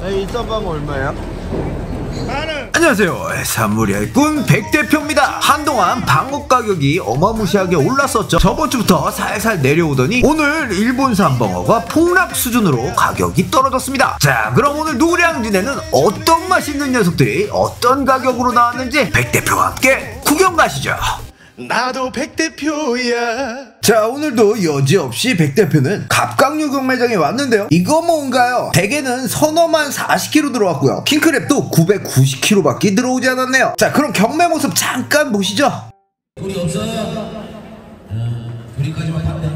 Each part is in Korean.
이 쌈방 얼마야? 안녕하세요, 사무리꾼 백대표입니다. 한동안 방어 가격이 어마무시하게 올랐었죠. 저번주부터 살살 내려오더니 오늘 일본산 방어가 폭락 수준으로 가격이 떨어졌습니다. 자, 그럼 오늘 누구량진에는 어떤 맛있는 녀석들이 어떤 가격으로 나왔는지 백대표와 함께 구경 가시죠. 나도 백대표야. 자, 오늘도 여지없이 백대표는 갑각류 경매장에 왔는데요. 이거 뭔가요? 대게는 서너만 40kg 들어왔고요. 킹크랩도 990kg 밖에 들어오지 않았네요. 자, 그럼 경매 모습 잠깐 보시죠. 우리 없어요. 우리까지만 한대.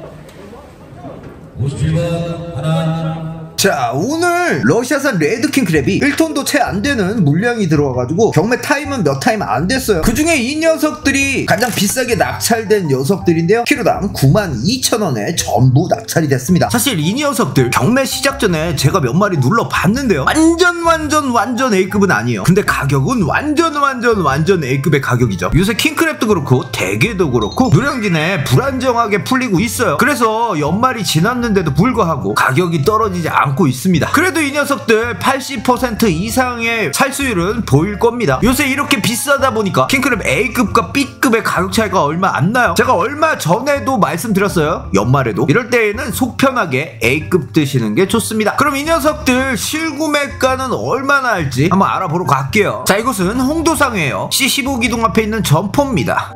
57번 하나. 자, 오늘 러시아산 레드킹 크랩이 1톤도 채 안되는 물량이 들어와가지고 경매 타임은 몇 타임 안됐어요. 그 중에 이 녀석들이 가장 비싸게 낙찰된 녀석들인데요. 키로당 92,000원에 전부 낙찰이 됐습니다. 사실 이 녀석들 경매 시작 전에 제가 몇 마리 눌러봤는데요, 완전 A급은 아니에요. 근데 가격은 완전 A급의 가격이죠. 요새 킹크랩도 그렇고 대게도 그렇고 노량진에 불안정하게 풀리고 있어요. 그래서 연말이 지났는데도 불구하고 가격이 떨어지지 않고 있습니다. 그래도 이 녀석들 80% 이상의 살수율은 보일 겁니다. 요새 이렇게 비싸다 보니까 킹크랩 A급과 B급의 가격 차이가 얼마 안 나요. 제가 얼마 전에도 말씀드렸어요. 연말에도 이럴 때에는 속 편하게 A급 드시는 게 좋습니다. 그럼 이 녀석들 실구매가는 얼마나 할지 한번 알아보러 갈게요. 자, 이곳은 홍도상이에요. C15 기둥 앞에 있는 점포입니다.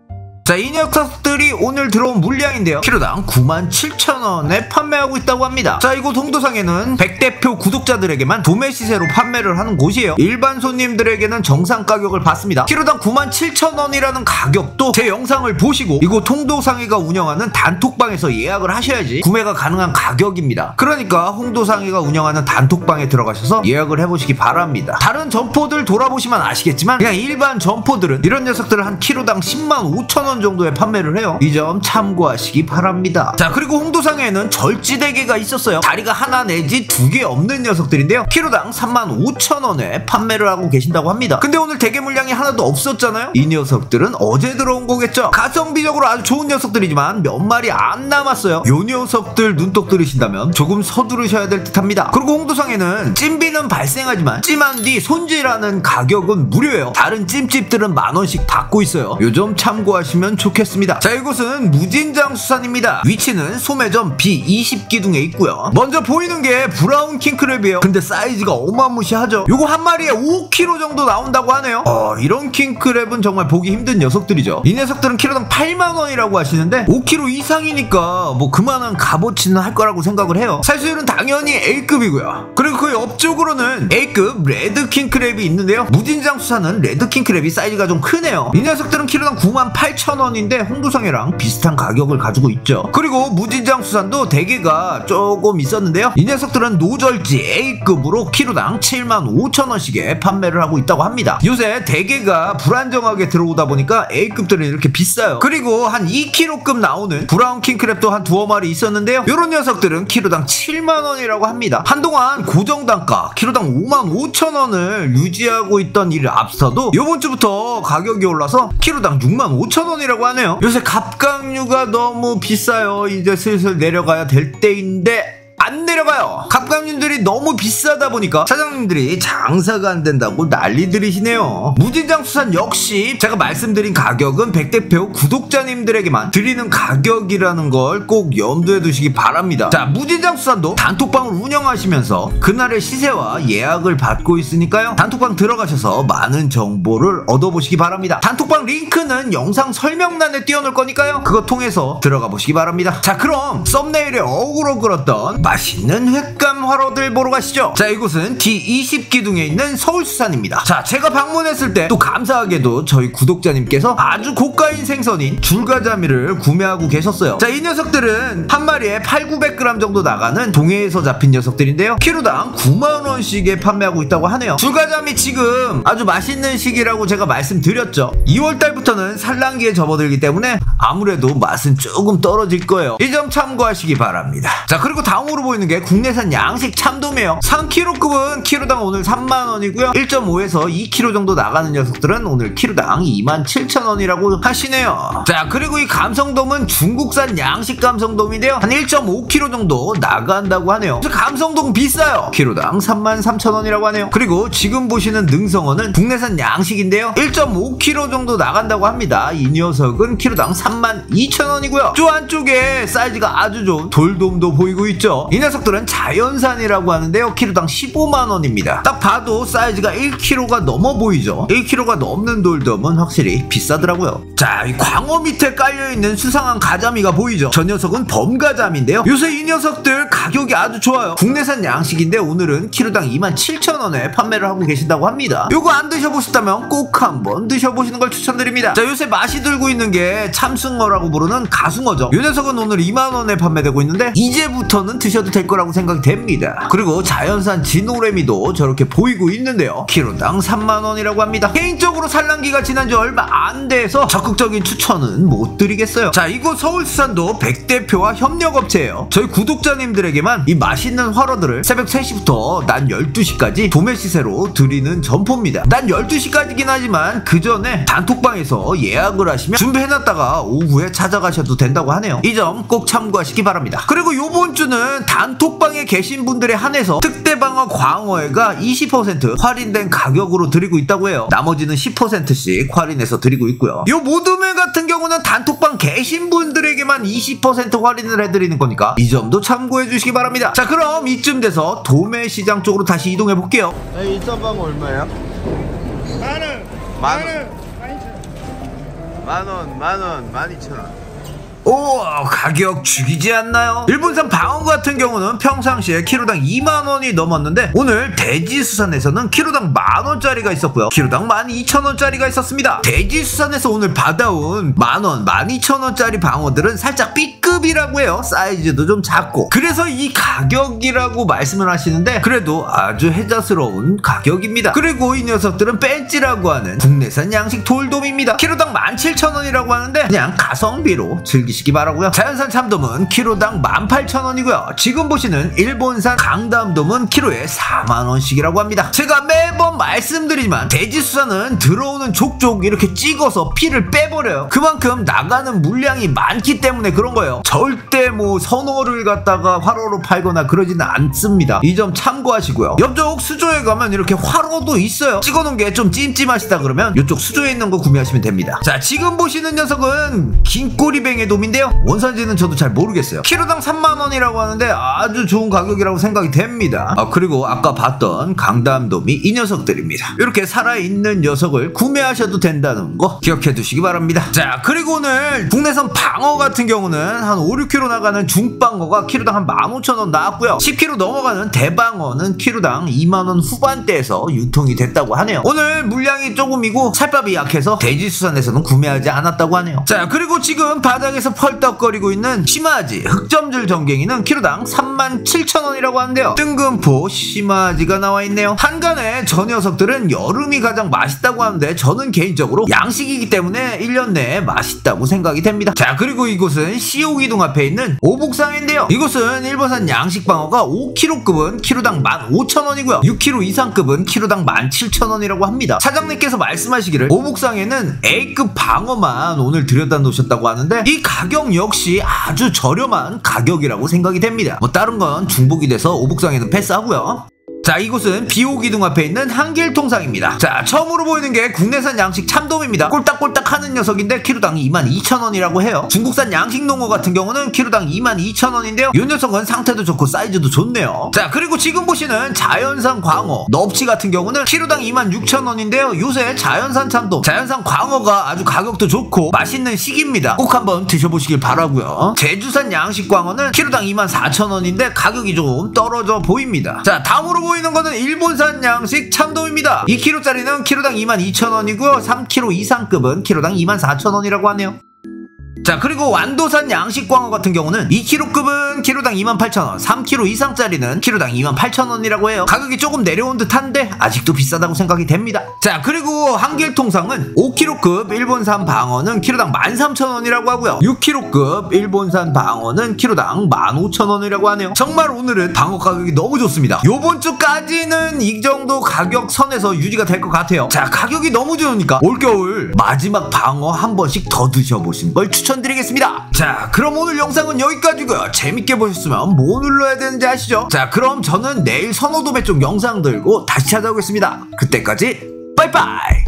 자, 이 녀석들이 오늘 들어온 물량인데요, 키로당 97,000원에 판매하고 있다고 합니다. 자, 이곳 홍도상에는 백대표 구독자들에게만 도매 시세로 판매를 하는 곳이에요. 일반 손님들에게는 정상 가격을 받습니다. 키로당 97,000원이라는 가격도 제 영상을 보시고 이곳 홍도상이가 운영하는 단톡방에서 예약을 하셔야지 구매가 가능한 가격입니다. 그러니까 홍도상이가 운영하는 단톡방에 들어가셔서 예약을 해보시기 바랍니다. 다른 점포들 돌아보시면 아시겠지만 그냥 일반 점포들은 이런 녀석들을 한 키로당 105,000원 정도에 판매를 해요. 이 점 참고하시기 바랍니다. 자, 그리고 홍도상에는 절지대게가 있었어요. 다리가 하나 내지 두 개 없는 녀석들인데요, 키로당 35,000원에 판매를 하고 계신다고 합니다. 근데 오늘 대게 물량이 하나도 없었잖아요. 이 녀석들은 어제 들어온 거겠죠. 가성비적으로 아주 좋은 녀석들이지만 몇 마리 안 남았어요. 요 녀석들 눈독 들으신다면 조금 서두르셔야 될 듯 합니다. 그리고 홍도상에는 찜비는 발생하지만 찜한 뒤 손질하는 가격은 무료예요. 다른 찜집들은 만원씩 받고 있어요. 요 점 참고하시면 좋겠습니다. 자, 이곳은 무진장 수산입니다. 위치는 소매점 B20기둥에 있고요. 먼저 보이는 게 브라운 킹크랩이에요. 근데 사이즈가 어마무시하죠. 요거 한 마리에 5kg 정도 나온다고 하네요. 이런 킹크랩은 정말 보기 힘든 녀석들이죠. 이 녀석들은 키로당 8만원이라고 하시는데 5kg 이상이니까 뭐 그만한 값어치는 할 거라고 생각을 해요. 살수율은 당연히 A급이고요. 그리고 그 옆쪽으로는 A급 레드 킹크랩이 있는데요, 무진장 수산은 레드 킹크랩이 사이즈가 좀 크네요. 이 녀석들은 키로당 98,000원인데 홍도상이랑 비슷한 가격을 가지고 있죠. 그리고 무진장 수산도 대게가 조금 있었는데요, 이 녀석들은 노절지 A급으로 키로당 75,000원씩에 판매를 하고 있다고 합니다. 요새 대게가 불안정하게 들어오다 보니까 A급들은 이렇게 비싸요. 그리고 한 2kg급 나오는 브라운 킹크랩도 한 두어 마리 있었는데요, 요런 녀석들은 키로당 7만원이라고 합니다. 한동안 고정단가 키로당 55,000원을 유지하고 있던 이를 앞서도 요번주부터 가격이 올라서 키로당 65,000원이라고 하네요. 요새 갑각류가 너무 비싸요. 이제 슬슬 내려가야 될 때인데 안 내려가요. 갑각류들이 너무 비싸다 보니까 사장님들이 장사가 안 된다고 난리들이시네요. 무진장 수산 역시 제가 말씀드린 가격은 백대표 구독자님들에게만 드리는 가격이라는 걸 꼭 염두에 두시기 바랍니다. 자, 무진장 수산도 단톡방을 운영하시면서 그날의 시세와 예약을 받고 있으니까요, 단톡방 들어가셔서 많은 정보를 얻어보시기 바랍니다. 단톡방 링크는 영상 설명란에 띄워놓을 거니까요, 그거 통해서 들어가 보시기 바랍니다. 자, 그럼 썸네일에 어그로 끌었던 맛있는 횟감 화로들 보러 가시죠. 자, 이곳은 D20 기둥에 있는 서울수산입니다. 자, 제가 방문했을 때 또 감사하게도 저희 구독자님께서 아주 고가인 생선인 줄가자미를 구매하고 계셨어요. 자, 이 녀석들은 한 마리에 800-900g 정도 나가는 동해에서 잡힌 녀석들인데요, 키로당 9만원씩에 판매하고 있다고 하네요. 줄가자미 지금 아주 맛있는 시기라고 제가 말씀드렸죠. 2월달부터는 산란기에 접어들기 때문에 아무래도 맛은 조금 떨어질 거예요. 이 점 참고하시기 바랍니다. 자, 그리고 다음 처음으로 보이는 게 국내산 양식 참돔이에요. 3kg급은 키로당 오늘 3만원이고요 1.5에서 2kg 정도 나가는 녀석들은 오늘 키로당 27,000원이라고 하시네요. 자, 그리고 이 감성돔은 중국산 양식 감성돔인데요 한 1.5kg 정도 나간다고 하네요. 감성돔 비싸요. 키로당 33,000원이라고 하네요. 그리고 지금 보시는 능성어는 국내산 양식인데요 1.5kg 정도 나간다고 합니다. 이 녀석은 키로당 32,000원이고요 저 안쪽에 사이즈가 아주 좋은 돌돔도 보이고 있죠. 이 녀석들은 자연산이라고 하는데요 키로당 15만원입니다. 딱 봐도 사이즈가 1kg가 넘어 보이죠. 1kg가 넘는 돌돔은 확실히 비싸더라고요. 자, 이 광어 밑에 깔려있는 수상한 가자미가 보이죠. 저 녀석은 범가자미인데요 요새 이 녀석들 가격이 아주 좋아요. 국내산 양식인데 오늘은 키로당 27,000원에 판매를 하고 계신다고 합니다. 요거 안 드셔보셨다면 꼭 한번 드셔보시는 걸 추천드립니다. 자, 요새 맛이 들고 있는 게 참숭어라고 부르는 가숭어죠. 이 녀석은 오늘 2만원에 판매되고 있는데 이제부터는 드셔도 될 거라고 생각이 됩니다. 그리고 자연산 진오래미도 저렇게 보이고 있는데요 키로당 3만원이라고 합니다. 개인적으로 산란기가 지난 지 얼마 안 돼서 적극적인 추천은 못 드리겠어요. 자, 이곳 서울수산도 백대표와 협력업체예요. 저희 구독자님들에게만 이 맛있는 활어들을 새벽 3시부터 낮 12시까지 도매 시세로 드리는 점포입니다. 낮 12시까지긴 하지만 그 전에 단톡방에서 예약을 하시면 준비해놨다가 오후에 찾아가셔도 된다고 하네요. 이 점 꼭 참고하시기 바랍니다. 그리고 요번 주는 단톡방에 계신 분들에 한해서 특대방어 광어회가 20% 할인된 가격으로 드리고 있다고 해요. 나머지는 10%씩 할인해서 드리고 있고요. 요 모둠회 같은 경우는 단톡방 계신 분들에게만 20% 할인을 해드리는 거니까 이 점도 참고해 주시기 바랍니다. 자, 그럼 이쯤 돼서 도매 시장 쪽으로 다시 이동해 볼게요. 이 썸방어 얼마야? 만원 12,000원. 오, 가격 죽이지 않나요? 일본산 방어 같은 경우는 평상시에 키로당 2만원이 넘었는데 오늘 대지수산에서는 키로당 만원짜리가 있었고요 키로당 12,000원짜리가 있었습니다. 대지수산에서 오늘 받아온 만원, 12,000원짜리 방어들은 살짝 B급이라고 해요. 사이즈도 좀 작고 그래서 이 가격이라고 말씀을 하시는데 그래도 아주 혜자스러운 가격입니다. 그리고 이 녀석들은 뺀찌라고 하는 국내산 양식 돌돔입니다. 키로당 17,000원이라고 하는데 그냥 가성비로 즐기시기 바라고요. 자연산 참돔은 키로당 18,000원이고요 지금 보시는 일본산 강담돔은 키로에 4만원씩이라고 합니다. 제가 매번 말씀드리지만 대지수산은 들어오는 족족 이렇게 찍어서 피를 빼버려요. 그만큼 나가는 물량이 많기 때문에 그런 거예요. 절대 뭐 선어를 갖다가 활어로 팔거나 그러지는 않습니다. 이 점 참고하시고요. 옆쪽 수조에 가면 이렇게 활어도 있어요. 찍어놓은 게 좀 찜찜하시다 그러면 이쪽 수조에 있는 거 구매하시면 됩니다. 자, 지금 보시는 녀석은 긴꼬리뱅의 돔인데요 원산지는 저도 잘 모르겠어요. 키로당 3만원이라고 하는데 아주 좋은 가격이라고 생각이 됩니다. 그리고 아까 봤던 강담돔이 이 녀석들입니다. 이렇게 살아있는 녀석을 구매하셔도 된다는 거 기억해 두시기 바랍니다. 자, 그리고 오늘 국내산 방어 같은 경우는 한 5, 6kg 나가는 중방어가 키로당 한 15,000원 나왔고요 10kg 넘어가는 대방어는 키로당 2만원 후반대에서 유통이 됐다고 하네요. 오늘 물량이 조금이고 살밥이 약해서 대지수산에서는 구매하지 않았다고 하네요. 자, 그리고 지금 바닥에서 펄떡거리고 있는 시마지 흑점줄 전갱이는 키로당 37,000원이라고 하는데요 뜬금포 시마지가 나와있네요. 한간에 저 녀석들은 여름이 가장 맛있다고 하는데 저는 개인적으로 양식이기 때문에 1년 내에 맛있다고 생각이 됩니다. 자, 그리고 이곳은 시오기둥 앞에 있는 오복상인데요 이곳은 일본산 양식방어가 5kg급은 키로당 15,000원이고요 6kg 이상급은 키로당 17,000원이라고 합니다. 사장님께서 말씀하시기를 오복상에는 A급 방어만 오늘 들여다 놓으셨다고 하는데 이 가격 역시 아주 저렴한 가격이라고 생각이 됩니다. 뭐 다른 건 중복이 돼서 오복상에는 패스하고요. 자, 이곳은 비오기둥 앞에 있는 한길통상입니다. 자, 처음으로 보이는 게 국내산 양식 참돔입니다. 꼴딱꼴딱 하는 녀석인데 키로당 22,000원이라고 해요. 중국산 양식 농어 같은 경우는 키로당 22,000원인데요 이 녀석은 상태도 좋고 사이즈도 좋네요. 자, 그리고 지금 보시는 자연산 광어 넙치 같은 경우는 키로당 26,000원인데요 요새 자연산 참돔, 자연산 광어가 아주 가격도 좋고 맛있는 시기입니다. 꼭 한번 드셔보시길 바라고요. 제주산 양식 광어는 키로당 24,000원인데 가격이 좀 떨어져 보입니다. 자, 다음으로 보이는 거는 일본산 양식 참돔입니다. 2kg짜리는 키로당 22,000원이고요 3kg 이상급은 키로당 24,000원이라고 하네요. 자, 그리고 완도산 양식광어 같은 경우는 2kg급은 2kg짜리는 키로당 28,000원, 3kg 이상짜리는 키로당 28,000원이라고 해요. 가격이 조금 내려온 듯한데 아직도 비싸다고 생각이 됩니다. 자, 그리고 한길통상은 5kg급 일본산 방어는 키로당 13,000원이라고 하고요. 6kg급 일본산 방어는 키로당 15,000원이라고 하네요. 정말 오늘은 방어 가격이 너무 좋습니다. 요번 주까지는 이 정도 가격 선에서 유지가 될 것 같아요. 자, 가격이 너무 좋으니까 올겨울 마지막 방어 한 번씩 더 드셔보시는 걸 추천드리겠습니다. 자, 그럼 오늘 영상은 여기까지고요. 재밌게 보셨으면 뭐 눌러야 되는지 아시죠? 자, 그럼 저는 내일 선호도매 쪽 영상 들고 다시 찾아오겠습니다. 그때까지 빠이빠이.